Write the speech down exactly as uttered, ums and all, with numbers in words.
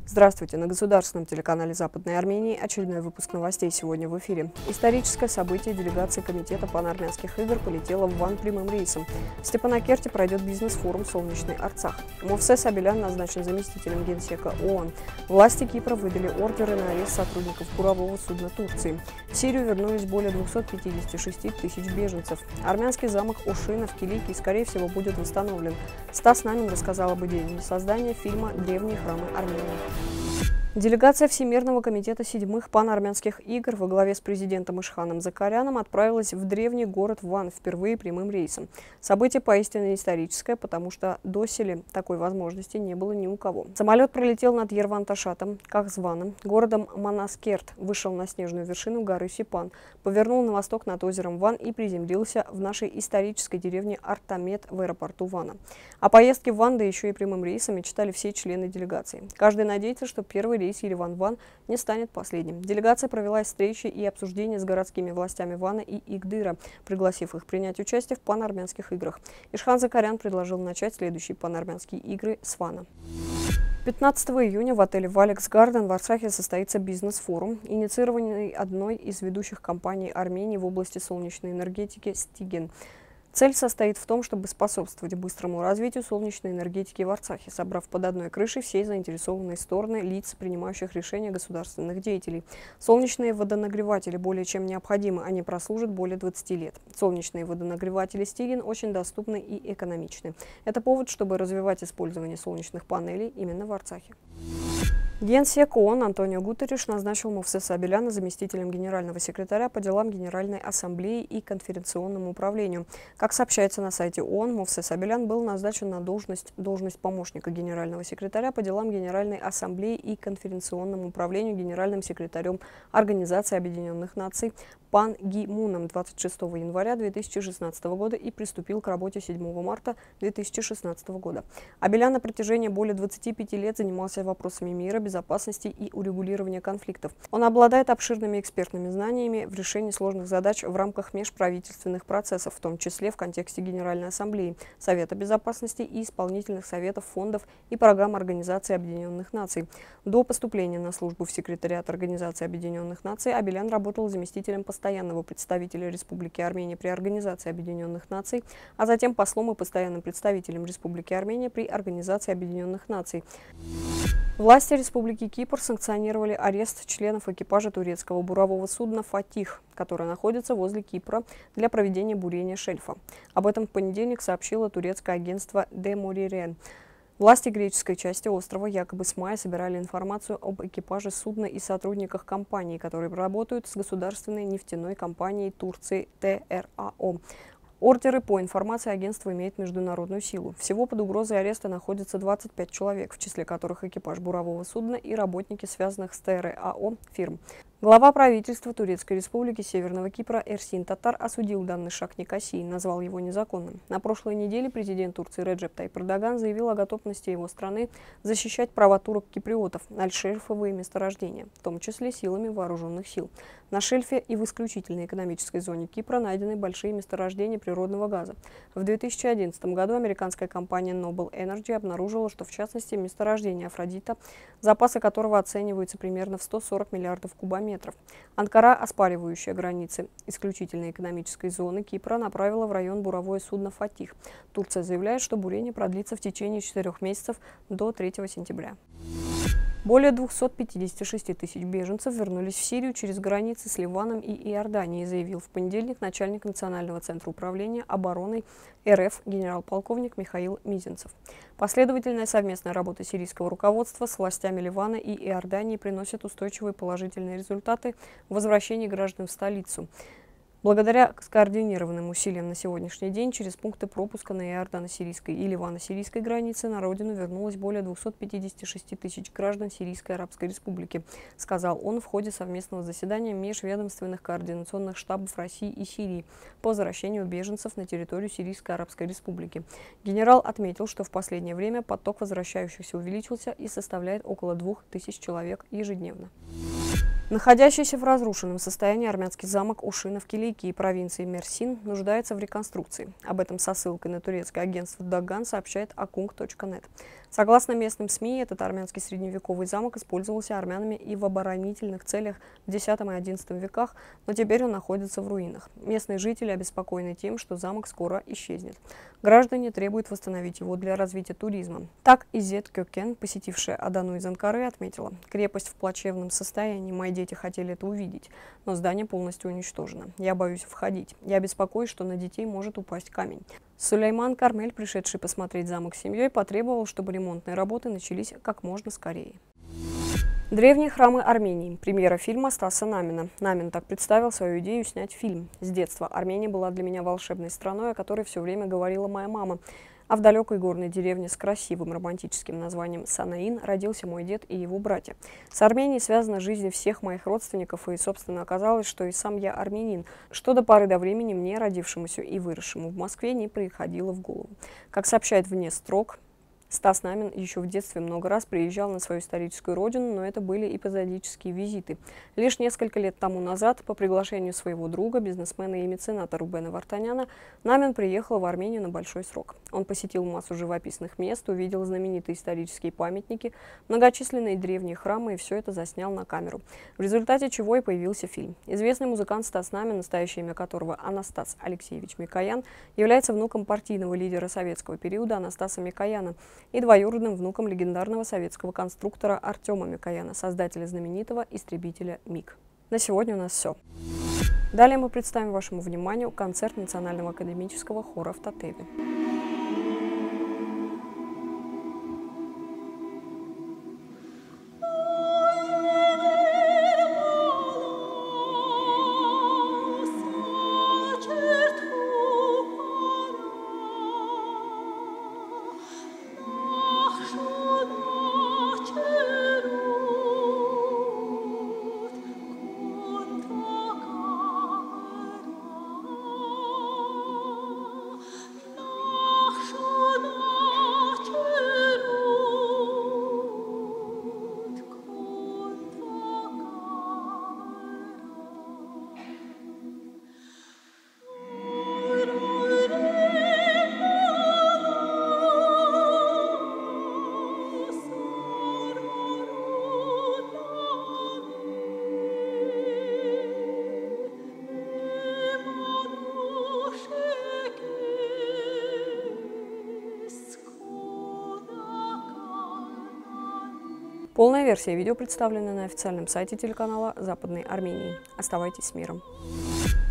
Здравствуйте! На государственном телеканале Западной Армении очередной выпуск новостей сегодня в эфире. Историческое событие: делегация комитета панармянских игр полетела в Ван прямым рейсом. В Степанакерте пройдет бизнес-форум «Солнечный Арцах». Мовсес Абелян назначен заместителем генсека ООН. Власти Кипра выдали ордеры на арест сотрудников бурового судна Турции. В Сирию вернулись более двухсот пятидесяти шести тысяч беженцев. Армянский замок Ошина в Киликии, скорее всего, будет восстановлен. Стас Намин рассказал об идее создания фильма «Древние храмы Армении». Делегация Всемирного комитета седьмых панармянских игр во главе с президентом Ишханом Закаряном отправилась в древний город Ван впервые прямым рейсом. Событие поистине историческое, потому что доселе такой возможности не было ни у кого. Самолет пролетел над Ерван-Ташатом, Кахзваном, городом Манаскерт, вышел на снежную вершину горы Сипан, повернул на восток над озером Ван и приземлился в нашей исторической деревне Артамет в аэропорту Вана. О поездке в Ван, да еще и прямым рейсом, мечтали все члены делегации. Каждый надеется, что первый рейс Ереван-Ван не станет последним. Делегация провела встречи и обсуждения с городскими властями Вана и Игдыра, пригласив их принять участие в панармянских играх. Ишхан Закарян предложил начать следующие панармянские игры с Вана. пятнадцатого июня в отеле «Валекс Гарден» в Арцахе состоится бизнес-форум, инициированный одной из ведущих компаний Армении в области солнечной энергетики «Стиген». Цель состоит в том, чтобы способствовать быстрому развитию солнечной энергетики в Арцахе, собрав под одной крышей все заинтересованные стороны лиц, принимающих решения государственных деятелей. Солнечные водонагреватели более чем необходимы, они прослужат более двадцати лет. Солнечные водонагреватели «Стиген» очень доступны и экономичны. Это повод, чтобы развивать использование солнечных панелей именно в Арцахе. Генсек ООН Антонио Гутерриш назначил Мовсеса Абеляна заместителем генерального секретаря по делам Генеральной Ассамблеи и конференционному управлению. Как сообщается на сайте ООН, Мовсес Абелян был назначен на должность, должность помощника генерального секретаря по делам Генеральной Ассамблеи и конференционному управлению генеральным секретарем Организации Объединенных Наций Пан Ги Муном двадцать шестого января две тысячи шестнадцатого года и приступил к работе седьмого марта две тысячи шестнадцатого года. Абелян на протяжении более двадцати пяти лет занимался вопросами мира, безопасности и урегулирования конфликтов. Он обладает обширными экспертными знаниями в решении сложных задач в рамках межправительственных процессов, в том числе в контексте Генеральной Ассамблеи, Совета Безопасности и исполнительных советов, фондов и программ Организации Объединенных Наций. До поступления на службу в секретариат Организации Объединенных Наций Абелян работал заместителем постоянного представителя Республики Армения при Организации Объединенных Наций, а затем послом и постоянным представителем Республики Армения при Организации Объединенных Наций. Власти Республики Кипр санкционировали арест членов экипажа турецкого бурового судна «Фатих», которое находится возле Кипра для проведения бурения шельфа. Об этом в понедельник сообщило турецкое агентство «Деморирен». Власти греческой части острова якобы с мая собирали информацию об экипаже судна и сотрудниках компании, которые работают с государственной нефтяной компанией Турции ТРАО. Ордеры по информации агентства имеют международную силу. Всего под угрозой ареста находится двадцать пять человек, в числе которых экипаж бурового судна и работники связанных с ТРАО фирм. Глава правительства Турецкой Республики Северного Кипра Эрсин Татар осудил данный шаг Никосии, назвал его незаконным. На прошлой неделе президент Турции Реджеп Тайип Эрдоган заявил о готовности его страны защищать права турок-киприотов на шельфовые месторождения, в том числе силами вооруженных сил. На шельфе и в исключительной экономической зоне Кипра найдены большие месторождения природного газа. В две тысячи одиннадцатом году американская компания Noble Energy обнаружила, что в частности месторождение Афродита, запасы которого оцениваются примерно в сто сорок миллиардов кубометров. Анкара, оспаривающая границы исключительной экономической зоны Кипра, направила в район буровое судно «Фатих». Турция заявляет, что бурение продлится в течение четырех месяцев до третьего сентября. Более двухсот пятидесяти шести тысяч беженцев вернулись в Сирию через границы с Ливаном и Иорданией, заявил в понедельник начальник Национального центра управления обороной РФ генерал-полковник Михаил Мизинцев. Последовательная совместная работа сирийского руководства с властями Ливана и Иордании приносит устойчивые положительные результаты в возвращении граждан в столицу. Благодаря скоординированным усилиям на сегодняшний день через пункты пропуска на иордано-сирийской и ливано-сирийской границе на родину вернулось более двухсот пятидесяти шести тысяч граждан Сирийской Арабской Республики, сказал он в ходе совместного заседания межведомственных координационных штабов России и Сирии по возвращению беженцев на территорию Сирийской Арабской Республики. Генерал отметил, что в последнее время поток возвращающихся увеличился и составляет около двух тысяч человек ежедневно. Находящийся в разрушенном состоянии армянский замок Ошина в Киликии, провинции Мерсин, нуждается в реконструкции. Об этом со ссылкой на турецкое агентство Даган сообщает акунг точка нет. Согласно местным СМИ, этот армянский средневековый замок использовался армянами и в оборонительных целях в десятом и одиннадцатом веках, но теперь он находится в руинах. Местные жители обеспокоены тем, что замок скоро исчезнет. Граждане требуют восстановить его для развития туризма. Так Изет Кёкен, посетившая Адану из Анкары, отметила: крепость в плачевном состоянии, мои дети хотели это увидеть, но здание полностью уничтожено. Я боюсь входить. Я беспокоюсь, что на детей может упасть камень. Сулейман Кармель, пришедший посмотреть замок с семьей, потребовал, чтобы ремонтные работы начались как можно скорее. Древние храмы Армении. Премьера фильма Стаса Намина. Намин так представил свою идею снять фильм. С детства Армения была для меня волшебной страной, о которой все время говорила моя мама. А в далекой горной деревне с красивым романтическим названием Санаин родился мой дед и его братья. С Арменией связана жизнь всех моих родственников, и, собственно, оказалось, что и сам я армянин, что до поры до времени мне, родившемуся и выросшему в Москве, не приходило в голову. Как сообщает вне строк, Стас Намин еще в детстве много раз приезжал на свою историческую родину, но это были эпизодические визиты. Лишь несколько лет тому назад, по приглашению своего друга, бизнесмена и мецената Рубена Вартаняна, Намин приехал в Армению на большой срок. Он посетил массу живописных мест, увидел знаменитые исторические памятники, многочисленные древние храмы и все это заснял на камеру. В результате чего и появился фильм. Известный музыкант Стас Намин, настоящее имя которого Анастас Алексеевич Микоян, является внуком партийного лидера советского периода Анастаса Микояна и двоюродным внуком легендарного советского конструктора Артема Микояна, создателя знаменитого истребителя МиГ. На сегодня у нас все. Далее мы представим вашему вниманию концерт Национального академического хора в Татеве. Полная версия видео представлена на официальном сайте телеканала Западной Армении. Оставайтесь с миром.